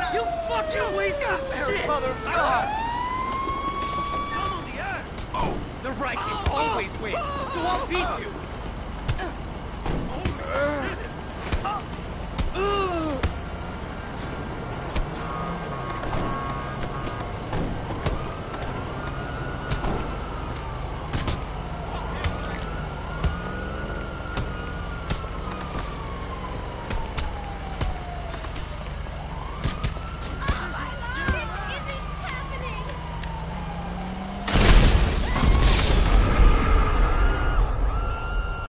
You fucking waste of shit! Mother God! Come on the air! Oh! The righteous always win, so I'll beat you!